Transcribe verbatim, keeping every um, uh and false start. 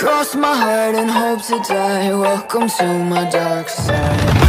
cross my heart and hope to die. Welcome to my dark side.